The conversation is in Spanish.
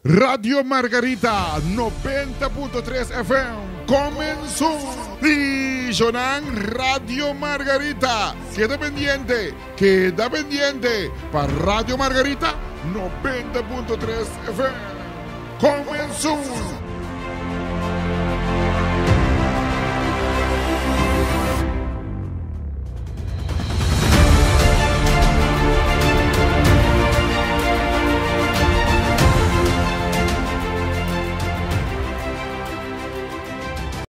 Radio Margarita 90.3 FM comenzó. Listo, Radio Margarita. Queda pendiente para Radio Margarita 90.3 FM. Comenzó.